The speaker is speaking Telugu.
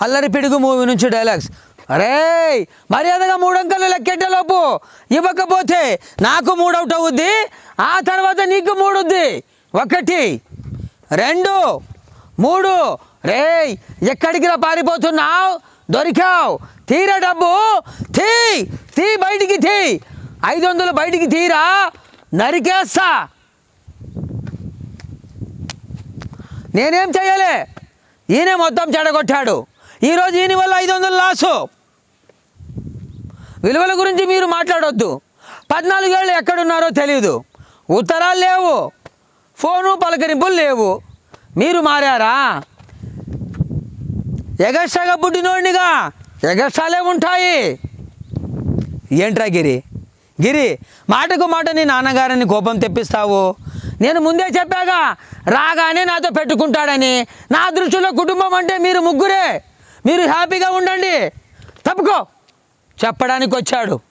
అల్లరి పిడుగు మూవీ నుంచి డైలాగ్స్. అరే మర్యాదగా 3 అంకెలు లెక్కెట్టేలోపు ఇవ్వకపోతే నాకు 3 అవుట్ అవుద్ది, ఆ తర్వాత నీకు 3 అవుద్ది. 1 2 3. రేయ్ ఎక్కడికి రా పారిపోతున్నావు? దొరికావు. తీరా డబ్బు, తీ బయటికి తీ. 500 బయటికి తీరా, నరికేస్తా. నేనేం చెయ్యలే, ఈయనే మొత్తం చెడగొట్టాడు. ఈరోజు ఈయన వల్ల 500 లాసు. విలువల గురించి మీరు మాట్లాడొద్దు. 14 ఏళ్ళు ఎక్కడున్నారో తెలీదు, ఉత్తరాలు లేవు, ఫోను పలకరింపులు లేవు. మీరు మారారా? ఎగస్ట్రాగా పుట్టినోడినిగా ఎగస్ట్రాలే ఉంటాయి. ఏంట్రా గిరి మాటకు మాట నీ నాన్నగారిని కోపం తెప్పిస్తావు. నేను ముందే చెప్పాగా రాగానే నాతో పెట్టుకుంటాడని. నా దృష్టిలో కుటుంబం అంటే మీరు ముగ్గురే. మీరు హ్యాపీగా ఉండండి. తప్పుకో చెప్పడానికి వచ్చాడు.